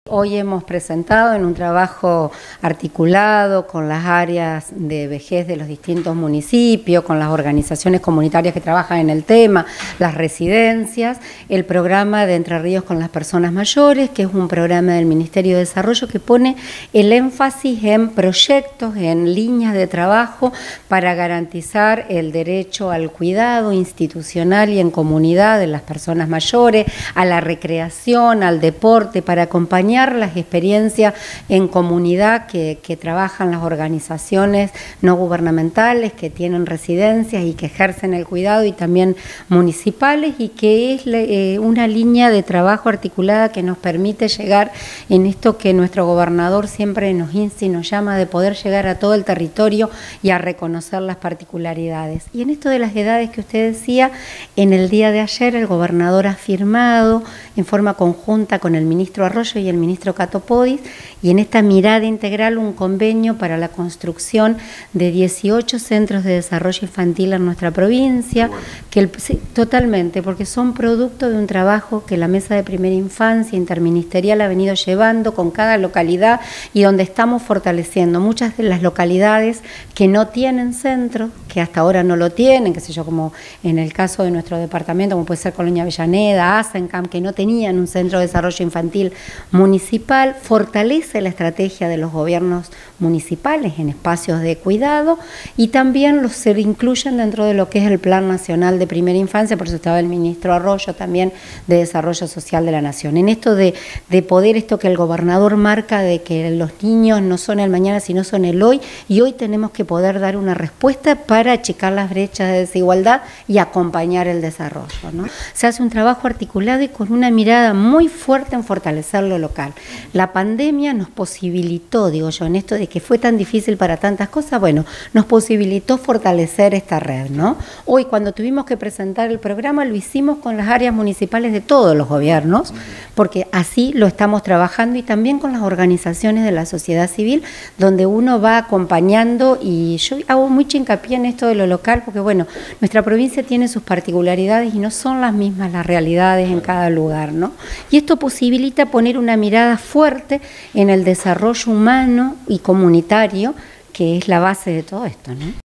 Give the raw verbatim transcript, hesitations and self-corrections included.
Hoy hemos presentado en un trabajo articulado con las áreas de vejez de los distintos municipios, con las organizaciones comunitarias que trabajan en el tema, las residencias, el programa de Entre Ríos con las personas mayores, que es un programa del Ministerio de Desarrollo que pone el énfasis en proyectos, en líneas de trabajo para garantizar el derecho al cuidado institucional y en comunidad de las personas mayores, a la recreación, al deporte, para acompañar las experiencias en comunidad que, que trabajan las organizaciones no gubernamentales, que tienen residencias y que ejercen el cuidado, y también municipales, y que es eh, una línea de trabajo articulada que nos permite llegar en esto que nuestro gobernador siempre nos insta y nos llama, de poder llegar a todo el territorio y a reconocer las particularidades. Y en esto de las edades que usted decía, en el día de ayer el gobernador ha firmado en forma conjunta con el ministro Arroyo y el ministro Catopodis, y en esta mirada integral un convenio para la construcción de dieciocho centros de desarrollo infantil en nuestra provincia, bueno. que el, sí, totalmente, porque son producto de un trabajo que la Mesa de Primera Infancia Interministerial ha venido llevando con cada localidad, y donde estamos fortaleciendo muchas de las localidades que no tienen centro, que hasta ahora no lo tienen, qué sé yo, como en el caso de nuestro departamento, como puede ser Colonia Avellaneda, Asencam, que no tenían un centro de desarrollo infantil municipal. Fortalece la estrategia de los gobiernos municipales en espacios de cuidado, y también los se incluyen dentro de lo que es el Plan Nacional de Primera Infancia, por eso estaba el ministro Arroyo también, de Desarrollo Social de la Nación. En esto de, de poder, esto que el gobernador marca, de que los niños no son el mañana, sino son el hoy, y hoy tenemos que poder dar una respuesta para achicar las brechas de desigualdad y acompañar el desarrollo, ¿no? Se hace un trabajo articulado y con una mirada muy fuerte en fortalecer lo local. La pandemia nos posibilitó, digo yo, en esto de que fue tan difícil para tantas cosas, bueno, nos posibilitó fortalecer esta red, ¿no? Hoy, cuando tuvimos que presentar el programa, lo hicimos con las áreas municipales de todos los gobiernos, porque así lo estamos trabajando, y también con las organizaciones de la sociedad civil, donde uno va acompañando, y yo hago mucho hincapié en esto de lo local, porque bueno, nuestra provincia tiene sus particularidades y no son las mismas las realidades en cada lugar, ¿no? Y esto posibilita poner una mirada fuerte en el desarrollo humano y comunitario, que es la base de todo esto, ¿no?